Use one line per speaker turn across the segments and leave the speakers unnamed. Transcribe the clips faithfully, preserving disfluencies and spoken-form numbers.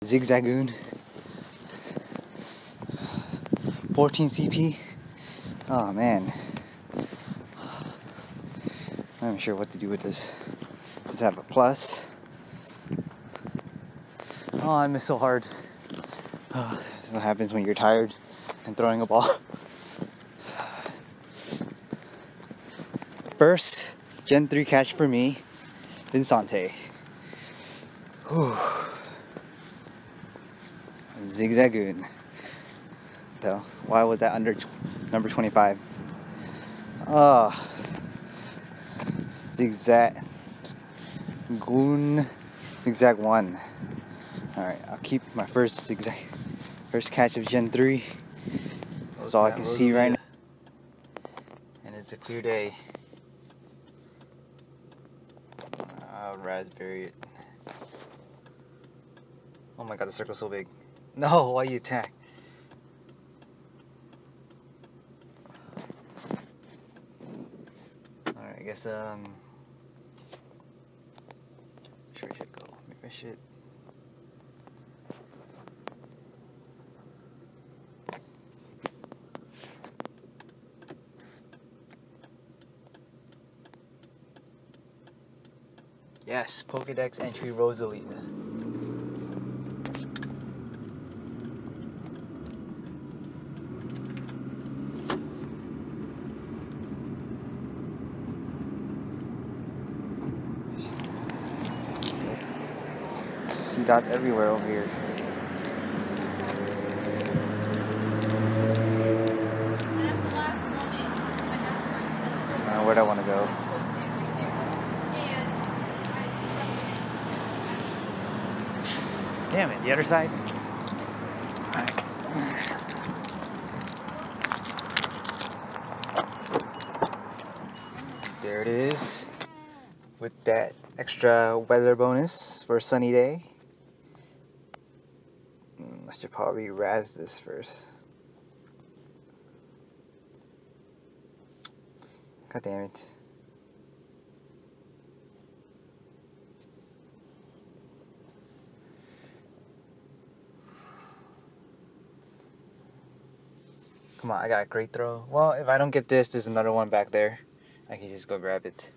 Zigzagoon. fourteen C P. Oh man. I'm not sure what to do with this. Does it have a plus? Oh, I miss so hard. Oh, that's what happens when you're tired and throwing a ball. First Gen three catch for me, Vincente. Whew. Zigzagoon. Though, why was that under number twenty-five? Ah, oh. Zigzag Goon Zigzag one. Alright, I'll keep my first zigzag first catch of Gen three. That's all I can see right now. And it's a clear day. I'll raspberry it. Oh my god, the circle's so big. No, why you attack? Alright, I guess um sure I should go. Maybe I should. Yes, Pokedex entry Rosalina. See dots everywhere over here. Uh, where'd I want to go? Damn it, the other side? Alright. There it is. With that extra weather bonus for a sunny day. I should probably razz this first. God damn it. Come on, I got a great throw. Well, if I don't get this, there's another one back there. I can just go grab it.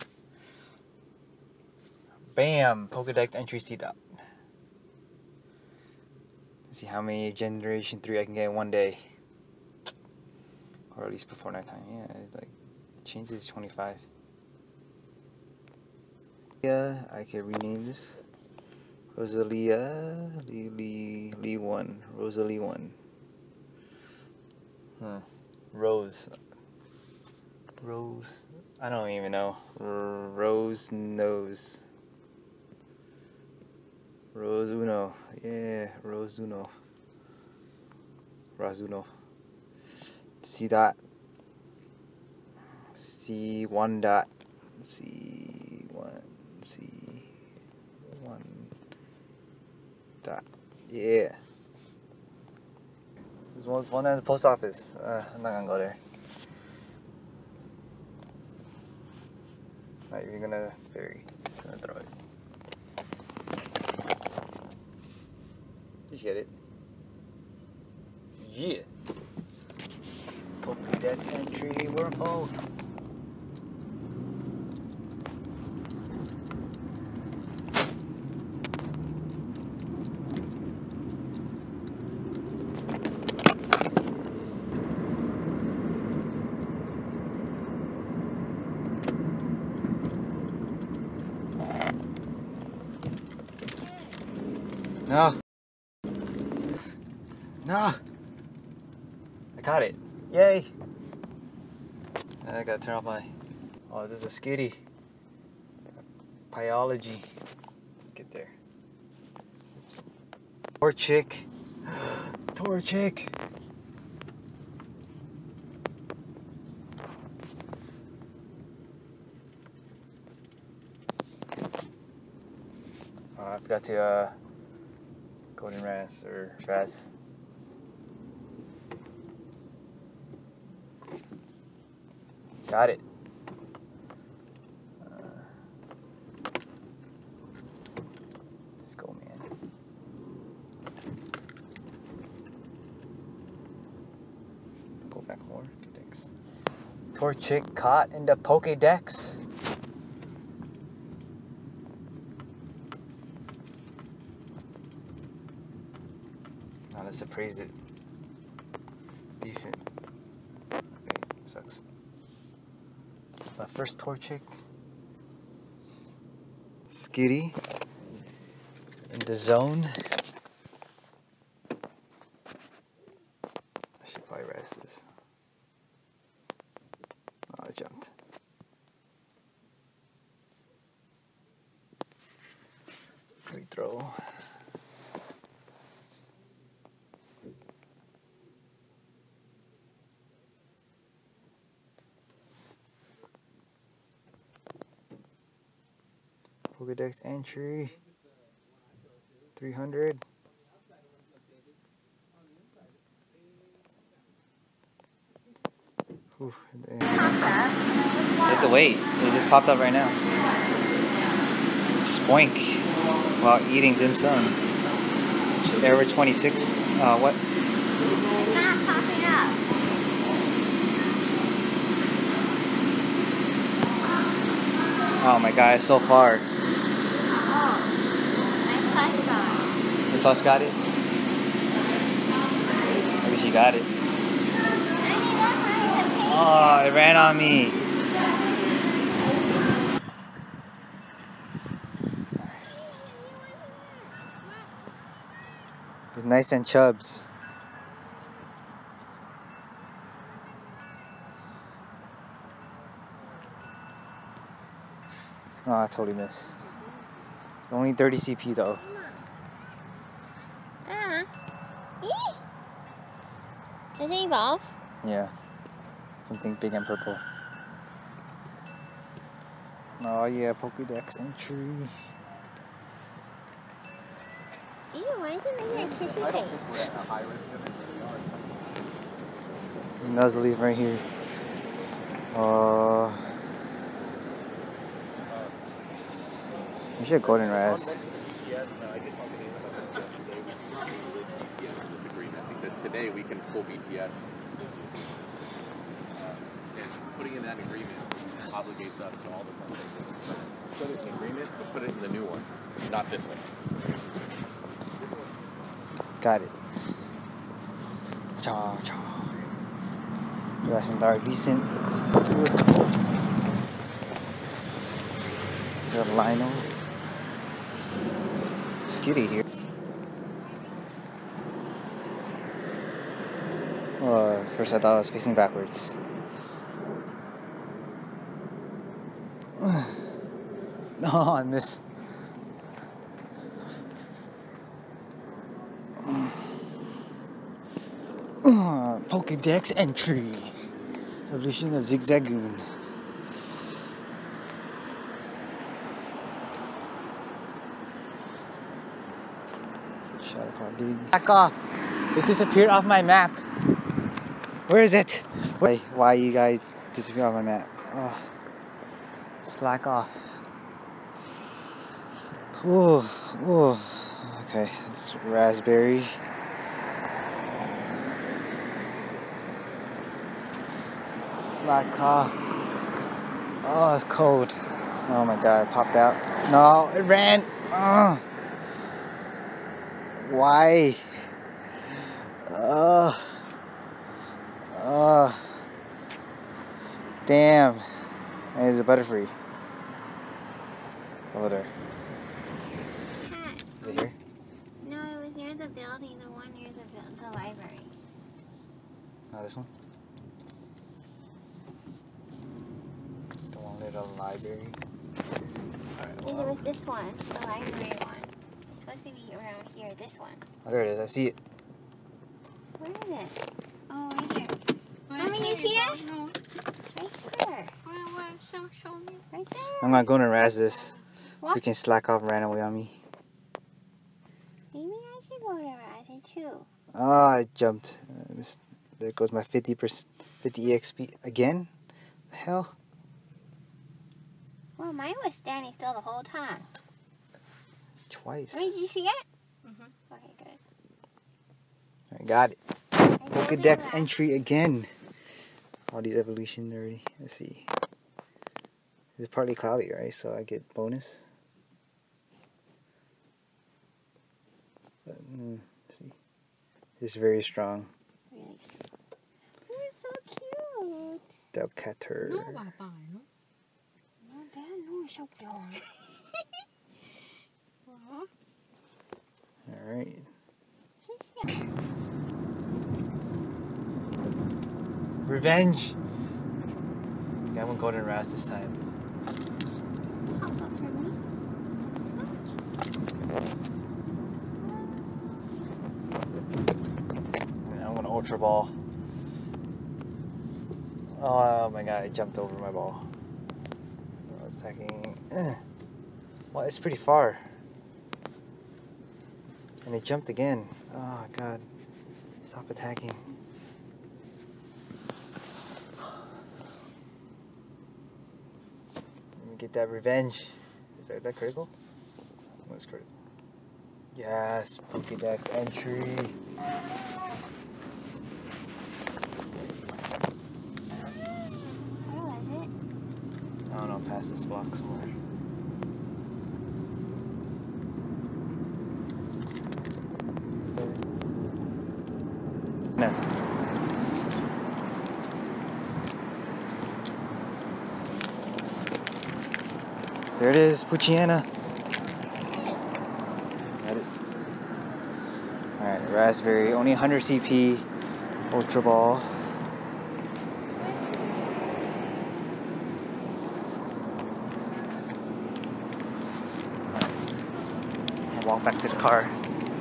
Bam! Pokedex entry C dot. Let's see how many Generation three I can get in one day. Or at least before nighttime. Yeah, it, like, it changes to twenty-five. Yeah, I can rename this. Rosalia Lee Lee Lee one. Rosalie one. Hmm. Rose. Rose. I don't even know. R Rose Nose. Rose Uno. Yeah, Rose Uno. Razuno. C dot. C one dot. C one. C one dot. Yeah. There's one, one at the post office. Uh, I'm not gonna go there. Not even gonna bury. Just gonna throw it. Just get it. Yeah. Pokedex entry wormhole. No. No. I got it. Yay. I gotta turn off my... Oh, this is a skitty. Biology. Let's get there. Torchic. Torchic. Oh, I forgot to, uh... Golden Ras or Ras. Got it. Uh, let's go, man. back more. Thanks. Torchic caught in the Pokédex. Now let's appraise it. Decent. Okay, sucks. My first Torchic. Skitty. In the zone. I should probably rest this. Oh, I jumped. Free throw. Pokédex entry. three hundred. Ooh, you have to wait. It just popped up right now. Spoink while eating dim sum. Error twenty-six. Uh, what?
It's not popping up.
Oh my god, it's so far.
Oh, my plus got.
The plus got it? At least you got it. Oh, it ran on me. It's nice and chubs. Oh, I totally missed. Only thirty C P though.
Uh, Does it evolve?
Yeah. Something big and purple. Oh yeah, Pokédex entry.
Ew, why is it making a kissy
I don't
face?
think we're at a high risk of it.
Nuzleaf right here. Uh, you should golden raz.
Because today we can pull B T S. And putting in that agreement obligates us to all the funds. Put it in the agreement, but put it in the new one, not this one.
Got it. Cha cha. You guys are decent. Ooh, it's cold. Is there a Lionel? Skitty here. Uh, first I thought I was facing backwards. No, I missed. Uh, Pokédex entry. Evolution of Zigzagoon. Shatterclaw dig. Back off! It disappeared off my map. Where is it? Why, why you guys disappear off my map? Oh, slack off. Ooh, ooh. Okay, it's raspberry. Slack off. Oh, it's cold. Oh my god, it popped out. No, it ran. Oh. Why? Oh. Oh. Damn. There's a Butterfree. Over there.
Cat.
Is it here?
No, it was near the building, the one near the, bu- the library.
Not this one? The one near the library. Alright,
Because
well,
it was this one, the library one. It's supposed to be around here, this one.
oh, there it is. I see it.
Where is it? Oh, right here.
Right
Mommy, you
there,
see it?
No.
Right here.
Where, where? So show me.
Right there.
I'm not going to razz this.
What?
Freaking slack off ran away on me.
Maybe I should go to Razzie too.
Oh, I jumped. Uh, mis- there goes my fifty percent, fifty E X P again. The hell?
Well, mine was standing still the whole time.
Twice.
I mean, did you see it?
Mm-hmm.
Okay, good.
I got it.
I built it
Pokédex
last-
entry again. all these evolution already. Let's see. It's partly cloudy, right? So I get bonus. But, mm, let's see. It's very strong.
Really strong. Oh, it's so cute.
Delcator.
No, Papa, no.
No, Dad, no, it's so cute.
What?
Alright. Revenge! Okay, I'm gonna golden ras this time.
Pop up for me.
I'm gonna ultra ball. Oh my god, I jumped over my ball. I was attacking. Well, it's pretty far. And it jumped again. Oh god. Stop attacking. Let me get that revenge. Is that, that critical? What's critical? Yes, Pokédex entry.
Where was it?
I don't know, past this block somewhere. No. There it is, Poochyena. Got it. Alright, raspberry, only one hundred C P, ultra ball. I'll walk back to the car.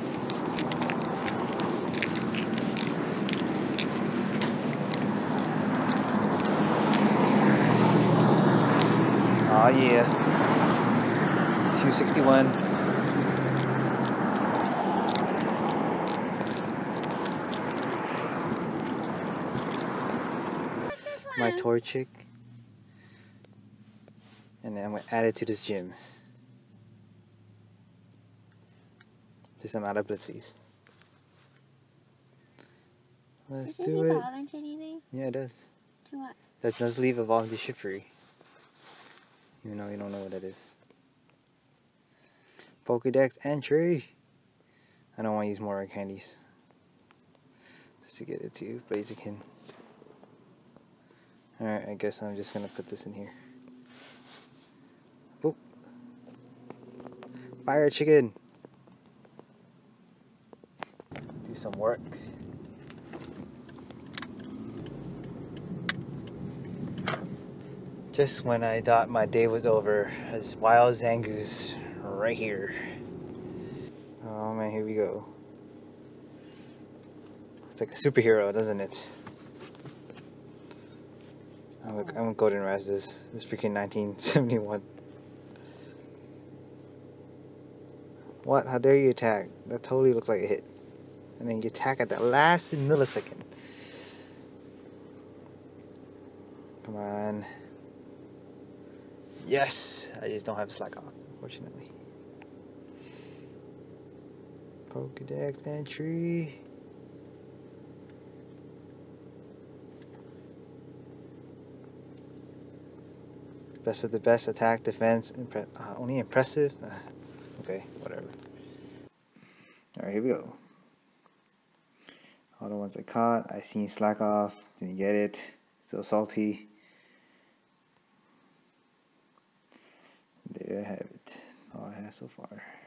Oh yeah, two sixty-one. My Torchic, and then I'm gonna add it to this gym. Just I'm out of blitzies. Let's
Does
do
it
it.
evolve into anything?
Yeah, it does.
To what?
That does leave evolve to Shiftry. Even though you don't know what that is. Pokédex entry. I don't want to use more rare candies. Just to get it to Blaziken. Alright, I guess I'm just gonna put this in here. Boop. Fire chicken. Do some work. Just when I thought my day was over, this wild Zangoose right here. Oh man, here we go. It's like a superhero, doesn't it? I'm gonna, I'm gonna golden ras this. This is freaking nineteen seventy-one. What? How dare you attack? That totally looked like a hit. And then you attack at the last millisecond. Come on. Yes! I just don't have slack off, unfortunately. Pokédex entry. Best of the best, attack, defense, impre uh, only impressive? Uh, okay, whatever. Alright, here we go. All the ones I caught, I seen slack off, didn't get it, still salty. There I have it, all I have so far.